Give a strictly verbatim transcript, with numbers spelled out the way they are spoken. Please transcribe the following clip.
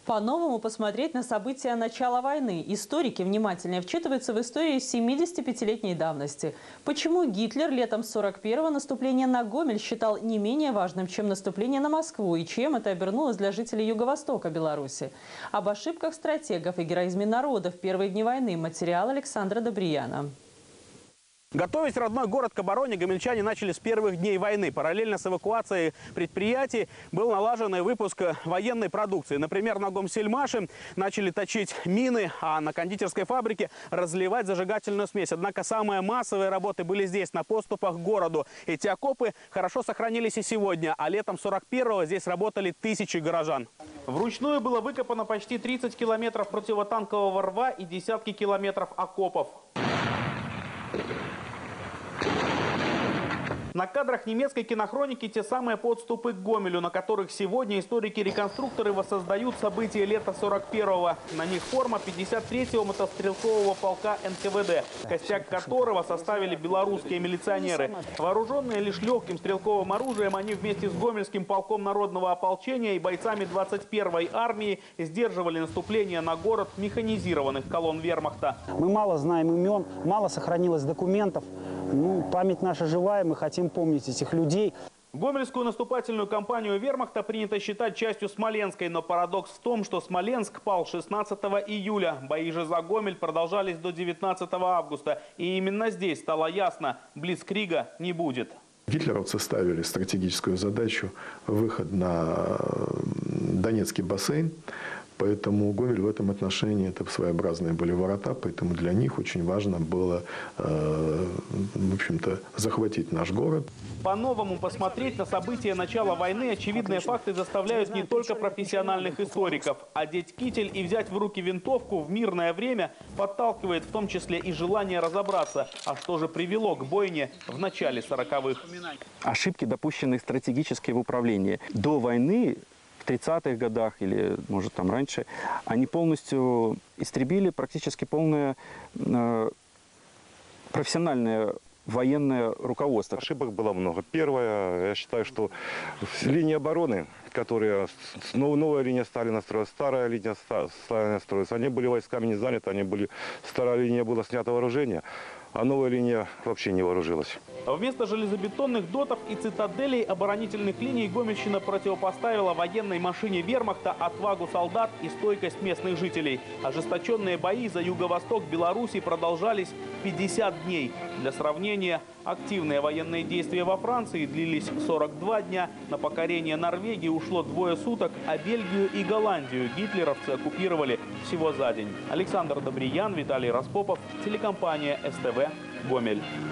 По-новому посмотреть на события начала войны. Историки внимательнее вчитываются в историю семидесятипятилетней давности. Почему Гитлер летом сорок первого наступление на Гомель считал не менее важным, чем наступление на Москву, и чем это обернулось для жителей Юго-Востока Беларуси? Об ошибках стратегов и героизме народа в первые дни войны. Материал Александра Добрияна. Готовить родной город к обороне гомельчане начали с первых дней войны. Параллельно с эвакуацией предприятий был налажен и выпуск военной продукции. Например, на Гомсельмаше начали точить мины, а на кондитерской фабрике разливать зажигательную смесь. Однако самые массовые работы были здесь, на подступах к городу. Эти окопы хорошо сохранились и сегодня, а летом сорок первого здесь работали тысячи горожан. Вручную было выкопано почти тридцать километров противотанкового рва и десятки километров окопов. На кадрах немецкой кинохроники те самые подступы к Гомелю, на которых сегодня историки-реконструкторы воссоздают события лета сорок первого. На них форма пятьдесят третьего мотострелкового полка эн ка вэ дэ, костяк которого составили белорусские милиционеры. Вооруженные лишь легким стрелковым оружием, они вместе с Гомельским полком народного ополчения и бойцами двадцать первой армии сдерживали наступление на город механизированных колонн вермахта. Мы мало знаем имен, мало сохранилось документов. Ну, память наша живая, мы хотим помнить этих людей. Гомельскую наступательную кампанию вермахта принято считать частью Смоленской, но парадокс в том, что Смоленск пал шестнадцатого июля. Бои же за Гомель продолжались до девятнадцатого августа. И именно здесь стало ясно – блицкрига не будет. Гитлеровцы ставили стратегическую задачу выход на Донецкий бассейн. Поэтому Гомель в этом отношении это своеобразные были ворота, поэтому для них очень важно было, э, в общем-то, захватить наш город. По-новому посмотреть на события начала войны очевидные факты заставляют не только профессиональных историков. Одеть китель и взять в руки винтовку в мирное время подталкивает в том числе и желание разобраться, а что же привело к бойне в начале сороковых. Ошибки, допущенные стратегически в управлении. До войны, в тридцатых годах или, может, там раньше, они полностью истребили практически полное э, профессиональное военное руководство. Ошибок было много. Первое, я считаю, что линия обороны, которая, новая линия Сталина строилась, старая линия Сталина строилась, они были войсками не заняты, они были, старая линия была снята вооружение, а новая линия вообще не вооружилась. Вместо железобетонных дотов и цитаделей оборонительных линий Гомельщина противопоставила военной машине вермахта отвагу солдат и стойкость местных жителей. Ожесточенные бои за юго-восток Беларуси продолжались пятьдесят дней. Для сравнения, активные военные действия во Франции длились сорок два дня. На покорение Норвегии ушло двое суток, а Бельгию и Голландию гитлеровцы оккупировали всего за день. Александр Добриян, Виталий Распопов, телекомпания эс тэ вэ, Гомель.